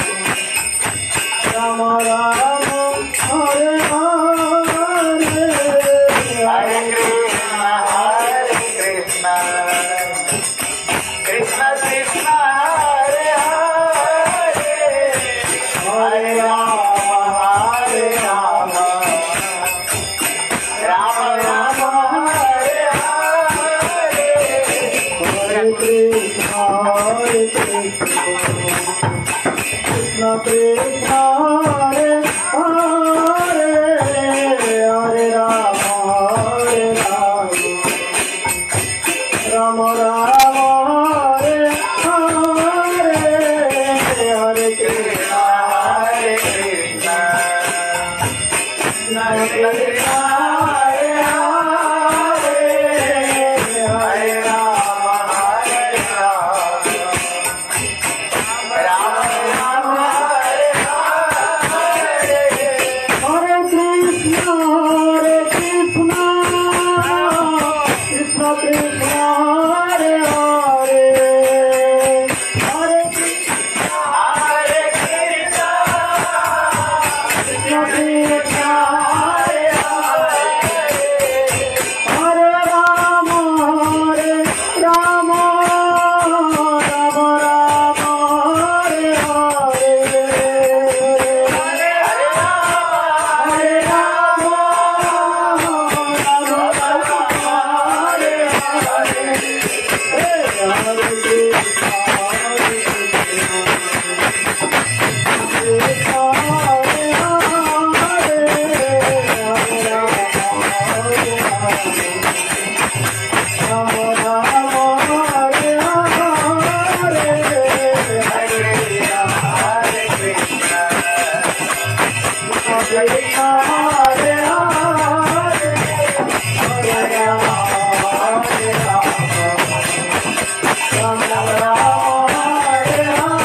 राम राम हरे हरे हरे कृष्ण हरे कृष्ण कृष्ण कृष्ण हरे हरे हरे राम हरे राम राम राम हरे हरे हरे कृष्ण हरे कृष्ण कृष्ण कृष्ण हरे हरे हरे राम हरे राम राम राम हरे हरे हरे कृष्ण हरे कृष्ण कृष्ण कृष्ण हरे हरे हरे राम हरे राम राम राम हरे हरे हरे कृष्ण हरे कृष्ण कृष्ण कृष्ण हरे हरे हरे कृष्ण हरे कृष्ण कृष्ण कृष्ण हरे हरे हरे राम हरे राम राम राम हरे हरे हरे राम राम राम हरे हरे हरे कृष्ण हरे कृष्ण हरे हरे हरे राम राम हरे हरे हरे कृष्ण हरे कृष्ण हरे हरे हरे राम हरे राम राम राम हरे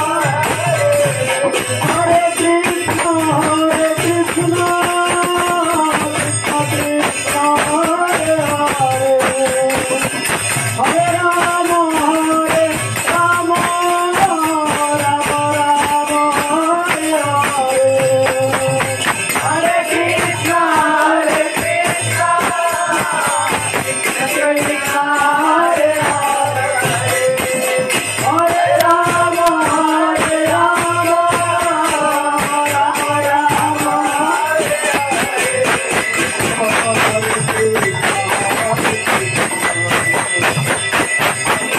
हरे हरे कृष्ण हरे कृष्ण कृष्ण कृष्ण हरे हरे हरे राम हरे राम राम राम हरे हरे हरे कृष्ण हरे कृष्ण कृष्ण कृष्ण हरे हरे हरे राम हरे राम राम राम हरे हरे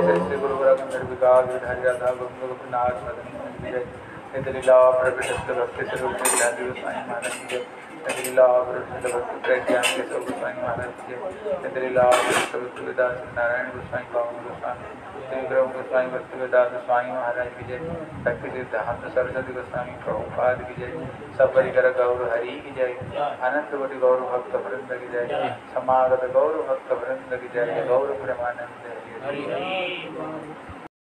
जय श्री गुरु वरगंधर विकास विधारी राधा गोविंद गोपीनाथ मदन विजय नित्य लीला प्रविष्ट भक्ति स्वरूप विद्याधि गोस्वामी महाराज की जय नित्य लीला प्रविष्ट भक्ति प्रज्ञान के स्वरूप गोस्वामी महाराज की जय नित्य लीला प्रविष्ट भक्ति वेदांत नारायण गोस्वामी बाबू गोस्वामी श्री ब्रह्म गोस्वामी भक्ति वेदांत स्वामी महाराज की जय भक्ति सिद्धांत सरस्वती गोस्वामी प्रभुपाद की जय सब परिकर गौर हरि की जय अनंत कोटि गौर भक्त वृंद की जय समागत गौर भक्त वृंद की जय गौर प्रेमानंद हरि हरि।